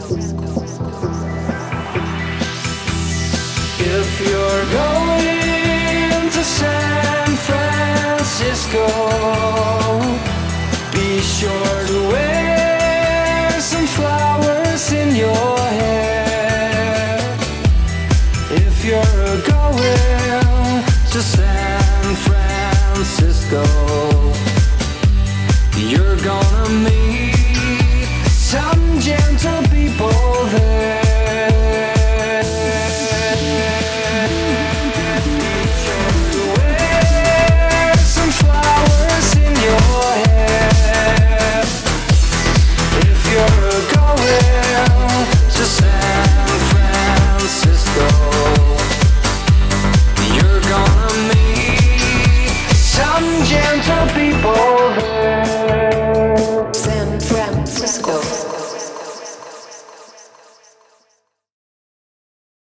If you're going to San Francisco, be sure to wear some flowers in your hair. If you're going to San Francisco, you're gonna meet some gentle people